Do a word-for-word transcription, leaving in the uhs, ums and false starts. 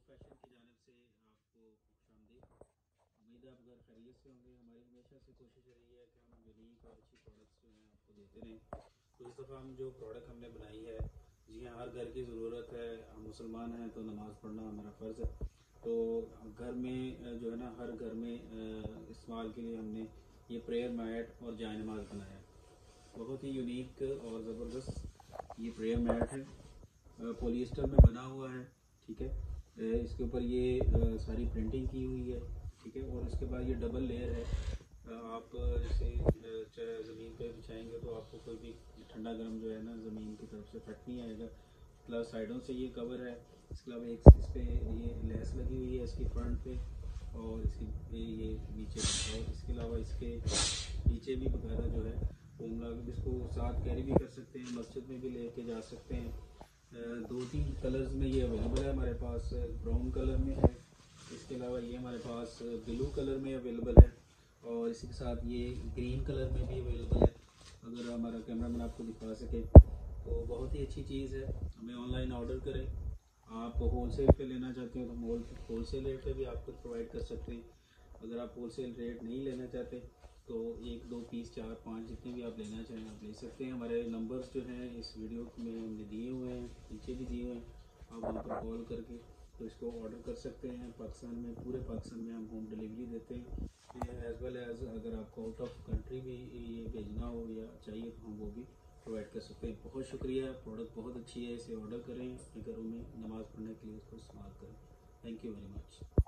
Fashion की जानिब से आपको खुशामदीद। उम्मीद है आप घर खैरियत से होंगे। हमारी हमेशा से कोशिश रही है कि हम यूनिक और अच्छी प्रोडक्ट्स जो हैं आपको देते रहें। तो इस दफ़ा हम जो प्रोडक्ट हमने बनाई है, जी हाँ, हर घर की ज़रूरत है। हम मुसलमान हैं तो नमाज़ पढ़ना हमारा फ़र्ज़ है। तो घर में जो है ना, हर घर में इस्तेमाल के लिए हमने ये प्रेयर मैट और जाय नमाज़ बनाया है। बहुत ही यूनिक और ज़बरदस्त ये प्रेयर मैट है, पॉलिएस्टर में बना हुआ है। ठीक है, इसके ऊपर ये सारी प्रिंटिंग की हुई है। ठीक है, और इसके बाद ये डबल लेयर है। आप इसे चाहे ज़मीन पे बिछाएंगे तो आपको कोई भी ठंडा गर्म जो है ना ज़मीन की तरफ से फट नहीं आएगा। प्लस साइडों से ये कवर है। इसके अलावा एक इस पे ये लेस लगी हुई है इसकी फ्रंट पे, और इसकी ये नीचे, और इसके अलावा इसके नीचे भी वगैरह जो है फोम लगा, इसको साथ कैरी भी कर सकते हैं, मस्जिद में भी लेके जा सकते हैं। दो तीन कलर्स में ये अवेलेबल है हमारे पास। ब्राउन कलर में है, इसके अलावा ये हमारे पास ब्लू कलर में अवेलेबल है, और इसी के साथ ये ग्रीन कलर में भी अवेलेबल है। अगर हमारा कैमरामैन आपको दिखा सके तो बहुत ही अच्छी चीज़ है। हमें ऑनलाइन ऑर्डर करें। आप होलसेल पे लेना चाहते हो तो हम होलसेल रेट पे भी आपको प्रोवाइड कर सकते हैं। अगर आप होलसेल रेट नहीं लेना चाहते तो एक दो पीस, चार पाँच, जितने भी आप लेना चाहें आप ले सकते हैं। हमारे नंबर्स जो हैं इस वीडियो में हमने दिए हुए हैं, नीचे भी दिए हुए हैं। आप वहाँ पर कॉल करके तो इसको ऑर्डर कर सकते हैं। पाकिस्तान में, पूरे पाकिस्तान में हम होम डिलीवरी देते हैं। एज़ वेल एज़ अगर आपको आउट ऑफ कंट्री भी ये भेजना हो या चाहिए तो हम वो भी प्रोवाइड कर सकते हैं। बहुत शुक्रिया, प्रोडक्ट बहुत अच्छी है। इसे ऑर्डर करें, अपने घरों में नमाज़ पढ़ने के लिए इसको इस्तेमाल करें। Thank you very much.